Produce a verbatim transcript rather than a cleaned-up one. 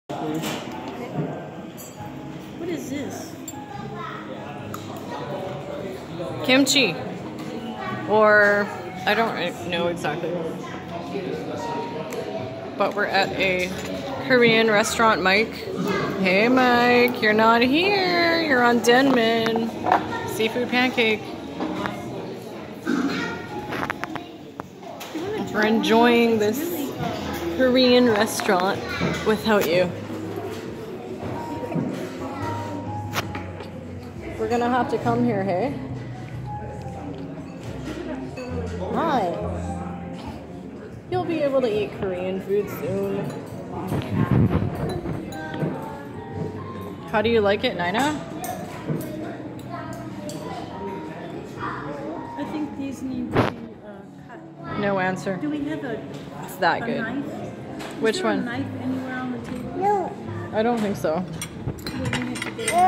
What is this? Kimchi. Or, I don't know exactly. But we're at a Korean restaurant, Mike. Hey, Mike, you're not here. You're on Denman. Seafood pancake. We're enjoying this Korean restaurant without you. We're gonna have to come here, hey? Hi. You'll be able to eat Korean food soon. How do you like it, Nina? I think these need to be uh, cut. No answer. Do we have a, It's that a good. knife? Which Is there one? a knife anywhere on the table? No. I don't think so. Yeah, we have to get